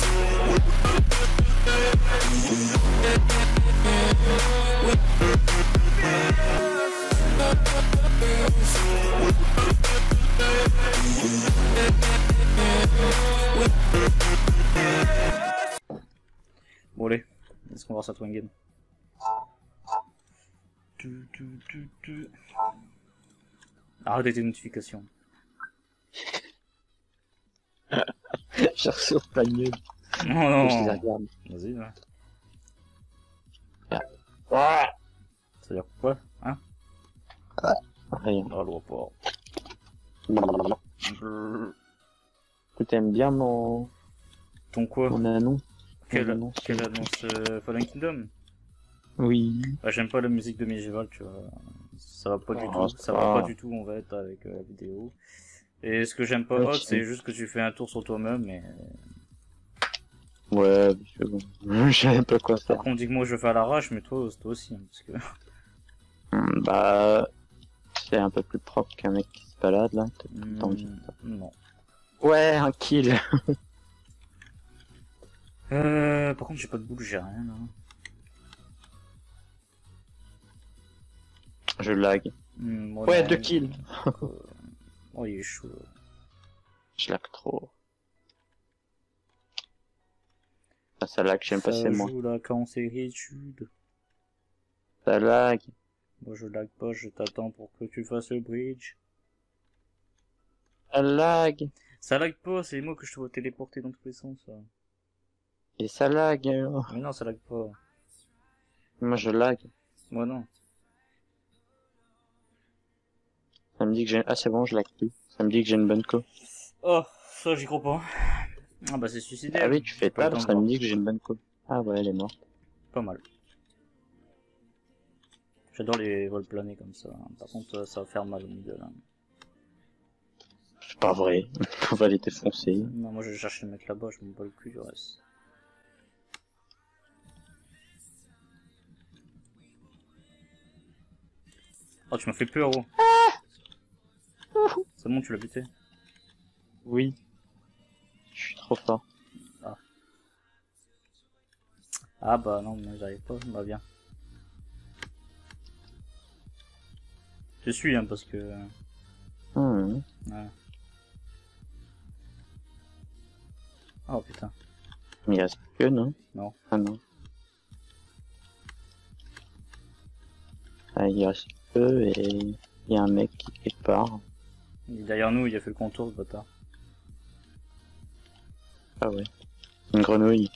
Bon allez, est-ce qu'on va voir ça trouver une game? Arrête tes notifications. J'ai reçu au panier. Non, non. Je les regarde. Vas-y, ouais. Ouais. Ça veut dire quoi? Hein? Rien. Ah, le rapport. Tu t'aimes bien mon... Ton quoi? mon annonce? Quelle Mon annonce, annonce Fallen Kingdom? Oui. Bah, j'aime pas la musique de Medieval, tu vois. Ça va pas du Oh, tout. Ça va pas du tout en fait avec la vidéo. Et ce que j'aime pas, Ouais, c'est juste que tu fais un tour sur toi-même et... Ouais, c'est bon. Je sais pas quoi faire. Après on dit que moi je fais à l'arrache, mais toi aussi, hein, parce que... Bah... C'est un peu plus propre qu'un mec qui se balade, là. non. Ouais, un kill. Par contre j'ai pas de boule, j'ai rien là. Je lag. Ouais, 2 kills. Oh il est chaud. Je lag trop. Ah, ça lag, j'aime pas, c'est moi. Ça joue là quand c'est étude. Ça lag. Moi je lag pas, je t'attends pour que tu fasses le bridge. Ça lag. Ça lag pas, c'est moi que je te vois téléporter dans tous les sens. Ça. Et ça lag. Mais non, ça lag pas. Moi je lag. Moi non. Ça me dit que j'ai... Ah c'est bon, je lag plus. Ça me dit que j'ai une bonne co. Oh, ça j'y crois pas. Ah bah c'est suicidaire. Ah oui, tu fais pas pas, le ça temps de me voir. dit que j'ai une bonne co. Ah ouais, elle est morte. Pas mal. J'adore les vols planés comme ça. Par contre, ça va faire mal au middle. Hein. C'est pas vrai. On va les défoncer. Non, moi je cherche le mec là-bas, je me bats le cul du reste. Oh, tu m'as fait peur, oh. C'est bon, tu l'as buté. Oui. Je suis trop fort. Ah bah non, mais j'arrive pas, bah viens. Je suis, hein, parce que... Ouais. Oh putain. Mais il reste que, non? Non. Ah non. Ah, il reste que et il y a un mec qui quelque part. Il est derrière nous, il a fait le contour, ce bâtard. Ah ouais. Une grenouille.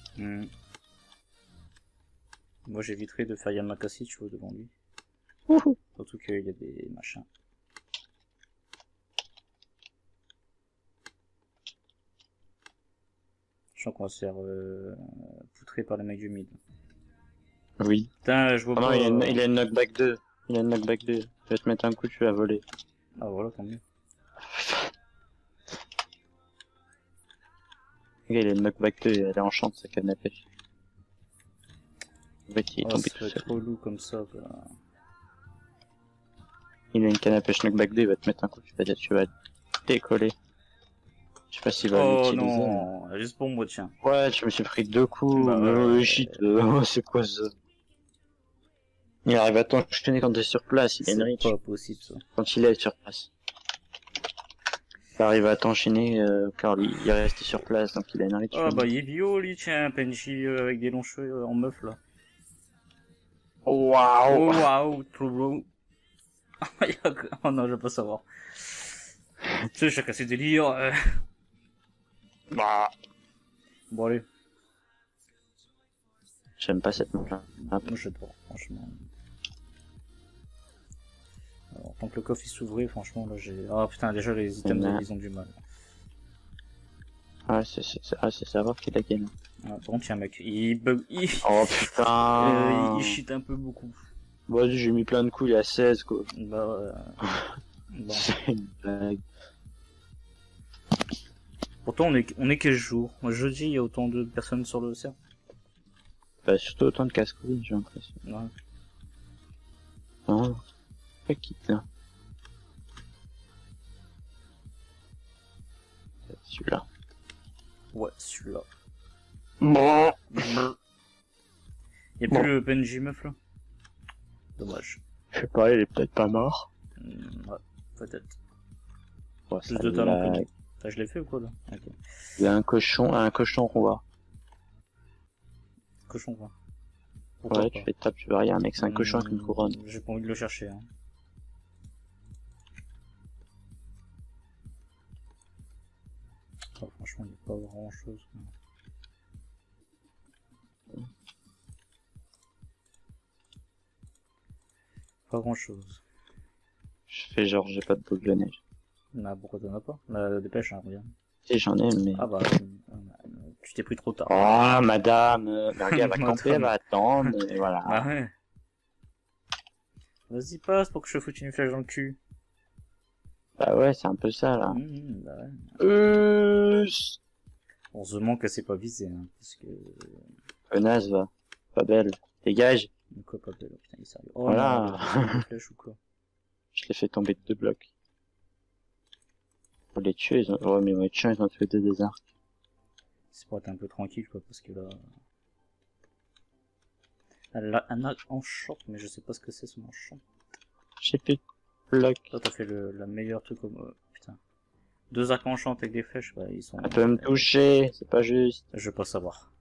Moi j'éviterai de faire Yamakasi, tu vois, devant lui. Wouhou. Surtout qu'il y a des machins. Je sens qu'on va se faire poutrer par les mecs du mid. Oui. Putain, je vois Ah pas... non, il a une knockback 2. Il a une knockback 2. Je vais te mettre un coup, tu vas voler. Ah voilà, tant mieux. Regarde, il a une knockback 2 et elle est en champ de sa canne à pêche. En fait, il est Oh, tombé ça tout va être seul. trop lourd comme ça, quoi. Il a une canne à pêche knockback 2, il va te mettre un coup, tu vas décoller. Je sais pas s'il va Oh l'utiliser. non, juste pour moi, tiens. Ouais, je me suis pris 2 coups. Bah ouais. Shit, c'est quoi ça? Il arrive à t'enchaîner quand t'es sur place, il a une C'est reach. pas possible, ça. Quand il est sur place. Il arrive à t'enchaîner car il est resté sur place, donc il a une reach. Ah bah il est bio, lui, tiens, Penji avec des longs cheveux en meuf, là. Waouh! Oh waouh, trop beau. Oh non, je veux pas savoir. Tu sais, chacun ses délires. Bah. Bon allez, J'aime pas cette map là. moi j'adore, franchement. Alors, tant que le coffre il s'ouvrait, franchement, là j'ai... Ah putain, déjà les items, ils ont du mal. Ouais, c'est savoir qu'il a gagné. Ah, par contre, tiens, mec, il bug... Oh putain! il cheat un peu beaucoup. Bon, vas-y, j'ai mis plein de coups, il est à 16 quoi. Bah bon. C'est une blague. Pourtant, on est quel jour? Jeudi, il y a autant de personnes sur le serveur. Bah, surtout autant de casse-couilles, j'ai l'impression. Ouais. Oh, pas quitte là. Ouais, celui-là. Bon. Y'a Bon. plus le PNJ meuf là? Dommage. Je sais pas, il est peut-être pas mort. Ouais, peut-être. Ouais, Plus ça de talent que lag. lui. Ah, je l'ai fait ou quoi là? Ok. Il y a un cochon roi. Cochon quoi. Pourquoi Ouais, pas? tu fais tape, tu veux rien, mec, c'est un cochon avec une couronne. J'ai pas envie de le chercher. Hein. Oh, franchement, il n'y a pas grand chose. Pas grand chose. Je fais genre, j'ai pas de boule de neige. Bah, pourquoi t'en as pas? Bah, dépêche, hein, regarde. Si, j'en ai, mais... Ah bah, tu t'es pris trop tard. Oh, madame, mais regarde, elle va Madame. camper, elle va attendre, et voilà. Bah ouais. Vas-y, passe pour que je te foute une flèche dans le cul. Bah ouais, c'est un peu ça, là. Bah ouais. Euh... Heureusement que c'est pas visé, hein, parce que... Naze, va. Pas belle. Dégage. Quoi, pas belle, putain, il est sérieux. Oh Voilà. non, des flèches ou quoi? Je l'ai fait tomber de 2 blocs. Pour les tuer, ils ont... Ouais, mais ouais, tiens, ils ont tué 2 des arcs. C'est pour être un peu tranquille, quoi, parce que là... Elle a un arc enchant, mais je sais pas ce que c'est son enchant. J'ai plus de blocs. Toi, t'as fait la meilleure truc comme... putain. 2 arcs enchants avec des flèches, bah, ils sont... Elle peut me toucher, c'est pas juste. Je veux pas savoir.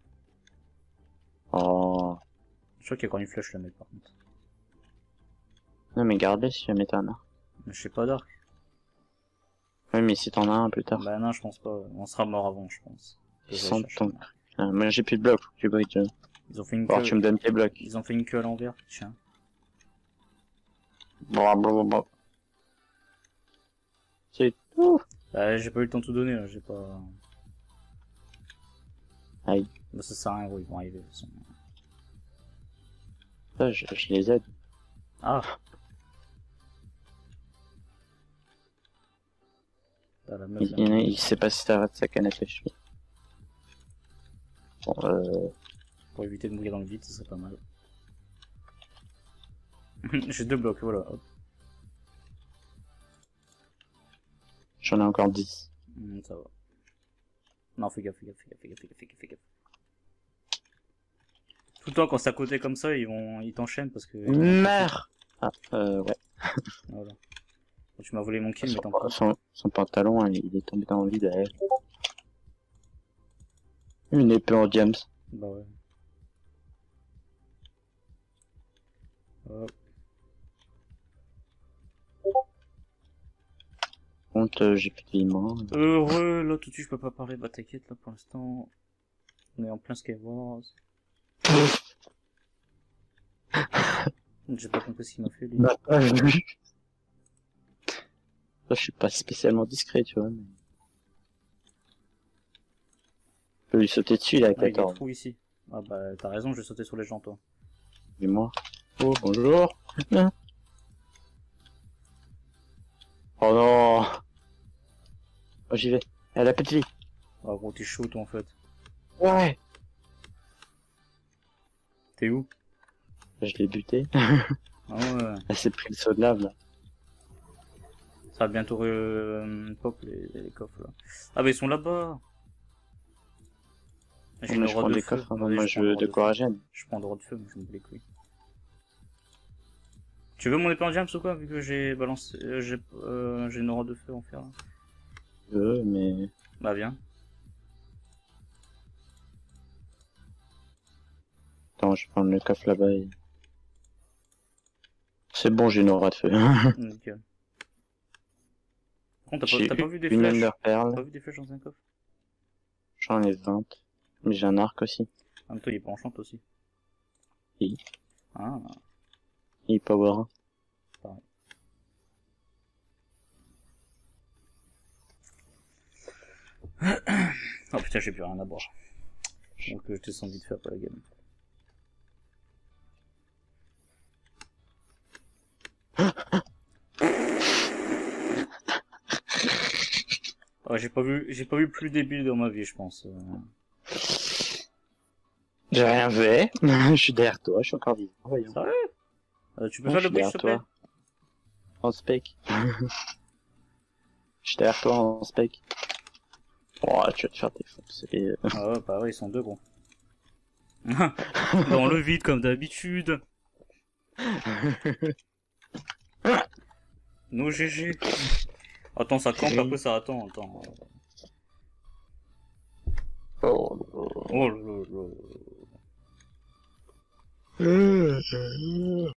Oh. Je crois qu'il y a encore une flèche, le mec, par contre. Non, mais gardez si jamais t'en as. Mais je sais pas d'arc. Ouais, mais si t'en as un plus tard. Bah non, je pense pas. On sera mort avant, je pense. Ils sont ton... Ah, moi j'ai plus de blocs, faut que tu bridges. Ils ont fait une Alors queue... tu me donnes tes blocs. Ils ont fait une queue à l'envers, tiens. Bon. C'est tout. Bah, j'ai pas eu le temps de tout donner, là, j'ai pas... Aïe. Bah, ça sert à rien, gros, ils vont arriver, de toute façon. Ça, je les aide. Ah! Ah, la meuf, là. Il sait pas si ça va de sa canne à pêche. Bon, Pour éviter de mourir dans le vide, ça serait pas mal. J'ai 2 blocs, voilà. Hop. j'en ai encore 10. Ça va. Non, fais gaffe. Tout le temps, quand c'est à côté comme ça, ils t'enchaînent parce que... Merde. Ah, ouais. Voilà. Tu m'as volé mon kill, mais tant pis. Son pantalon, il est tombé dans le vide. Une épée en diams. Bah ouais. Hop. Contre, j'ai plus de vie, moi. Heureux, là tout de suite je peux pas parler, bah t'inquiète là pour l'instant. On est en plein Skywars. J'ai pas compris ce qu'il m'a fait lui. Bah, pas vu. Là, je suis pas spécialement discret, tu vois. Mais... Je peux lui sauter dessus, il a Ah, il y a 14. des trous ici. Ah bah t'as raison, je vais sauter sur les gens toi. Dis-moi. Oh, bonjour. Oh non. Oh, j'y vais. Elle a pas de vie. Ah gros t'es chaud toi en fait. Ouais. T'es où? Je l'ai buté. Ah ouais. Elle s'est pris le saut de lave, là. Ça va bientôt pop les coffres là. Ah bah ils sont là-bas. J'ai une Je aura prends de des feu. coffres, hein. Vas-y, Moi, je je prends veux une de aura coragène. Je prends droit de feu, mais je me bats les couilles. Tu veux mon épée en diams ou quoi, vu que j'ai balancé, j'ai une aura de feu en fer là. Je veux, mais... Bah viens. Attends, je vais prendre le coffre là-bas et... C'est bon, j'ai une aura de feu. Nickel. Par contre, J'ai t'as pas vu des une flèches? Ender T'as Pearl. pas vu des flèches dans un coffre? J'en ai 20. Mais j'ai un arc aussi. En même temps, il est pas enchant aussi. Oui. Ah, Il est power 1. pareil. Oh putain, j'ai plus rien à boire. Donc je descends vite fait après la game. Oh, j'ai pas vu plus débile dans ma vie, je pense. J'ai rien fait. Je suis derrière toi, je suis encore vivant. Voyons. Sérieux? Tu peux Ouais, faire je le suis bruit, s'il te plaît? derrière toi. En spec. Je suis derrière toi en spec. Oh, tu vas te faire défoncer. Ah ouais, bah ouais, ils sont deux gros. Dans le vide comme d'habitude. Nos GG. Attends, ça campe, après ça attend. Oh, Oh là là là.